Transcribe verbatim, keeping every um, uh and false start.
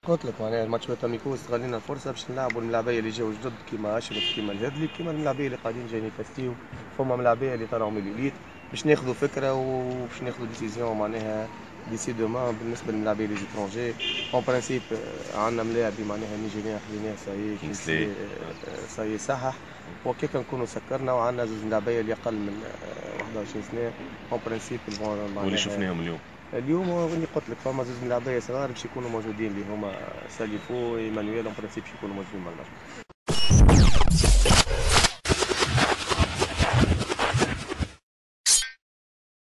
قلت لك معناها الماتش بتاع ميكو استغلينا الفرصه باش نلعبوا الملاعبيه اللي جاوا جدد كيما اشرف كيما الهذلي كيما الملاعبيه اللي قاعدين جايين يتستيو. فما ملاعبيه اللي طلعوا من الإليت باش ناخذوا فكره وباش ناخذوا ديسيزيون معناها ديسي دومان بالنسبه للملاعبيه لي زيترونجي. اون برانسيب عندنا ملاعبي معناها نيجيريان خذيناه ساي كينغسلي. كينغسلي ساي صحح. وكيك نكونوا سكرنا وعندنا زوج ملاعبيه اللي اقل من آه، واحد وعشرين سنه. اون برانسيب واللي معناها شفناهم اليوم. اليوم اللي قلت لك فما زوج ملاعبيه صغار باش يكونوا موجودين اللي هما ساليفو وايمانويل اون برانسيب باش يكونوا موجودين مع الماتش.